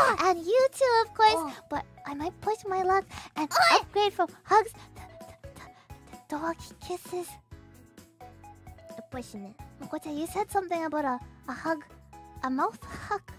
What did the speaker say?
And you too, of course. But I might push my luck and upgrade from hugs to doggy kisses. Pushing it. Moko-chan, you said something about a hug. A mouth hug.